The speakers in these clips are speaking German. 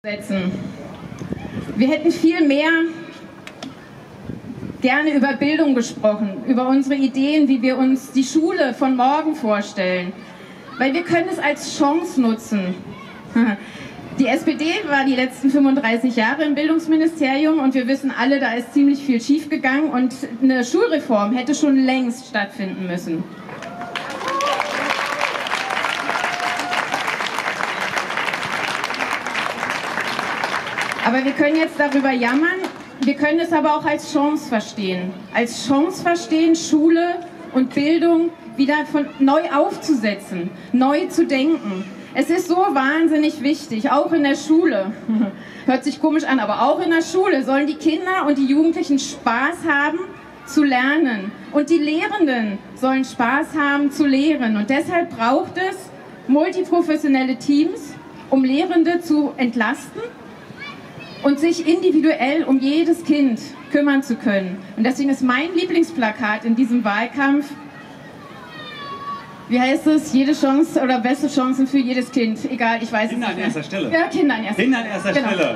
Wir hätten viel mehr gerne über Bildung gesprochen, über unsere Ideen, wie wir uns die Schule von morgen vorstellen, weil wir können es als Chance nutzen. Die SPD war die letzten 35 Jahre im Bildungsministerium und wir wissen alle, da ist ziemlich viel schiefgegangen und eine Schulreform hätte schon längst stattfinden müssen. Aber wir können jetzt darüber jammern, wir können es aber auch als Chance verstehen. Als Chance verstehen, Schule und Bildung wieder neu aufzusetzen, neu zu denken. Es ist so wahnsinnig wichtig, auch in der Schule, hört sich komisch an, aber auch in der Schule sollen die Kinder und die Jugendlichen Spaß haben zu lernen. Und die Lehrenden sollen Spaß haben zu lehren. Und deshalb braucht es multiprofessionelle Teams, um Lehrende zu entlasten und sich individuell um jedes Kind kümmern zu können. Und deswegen ist mein Lieblingsplakat in diesem Wahlkampf, wie heißt es, jede Chance oder beste Chancen für jedes Kind, egal, ich weiß es nicht. Kinder an erster Stelle. Ja, Kinder an erster Stelle. Kinder an erster Stelle.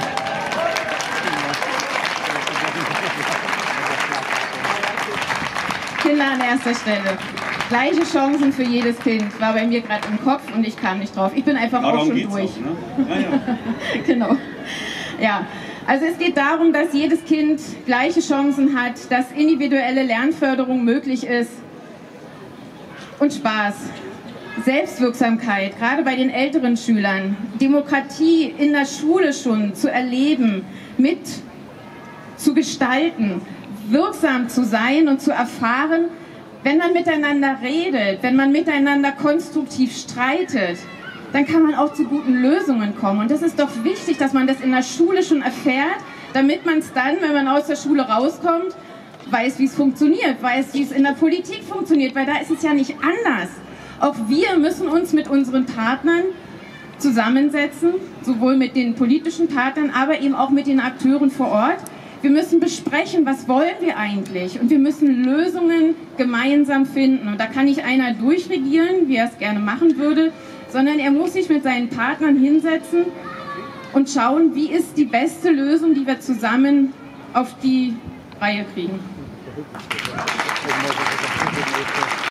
Kinder an erster Stelle. Gleiche Chancen für jedes Kind, war bei mir gerade im Kopf und ich kam nicht drauf. Ich bin einfach auch schon durch. Auch, ne? Ja. Genau. Ja, also es geht darum, dass jedes Kind gleiche Chancen hat, dass individuelle Lernförderung möglich ist und Spaß, Selbstwirksamkeit, gerade bei den älteren Schülern, Demokratie in der Schule schon zu erleben, mit zu gestalten, wirksam zu sein und zu erfahren, wenn man miteinander redet, wenn man miteinander konstruktiv streitet, dann kann man auch zu guten Lösungen kommen. Und das ist doch wichtig, dass man das in der Schule schon erfährt, damit man es dann, wenn man aus der Schule rauskommt, weiß, wie es funktioniert, weiß, wie es in der Politik funktioniert, weil da ist es ja nicht anders. Auch wir müssen uns mit unseren Partnern zusammensetzen, sowohl mit den politischen Partnern, aber eben auch mit den Akteuren vor Ort. Wir müssen besprechen, was wollen wir eigentlich? Und wir müssen Lösungen gemeinsam finden. Und da kann nicht einer durchregieren, wie er es gerne machen würde, sondern er muss sich mit seinen Partnern hinsetzen und schauen, wie ist die beste Lösung, die wir zusammen auf die Reihe kriegen.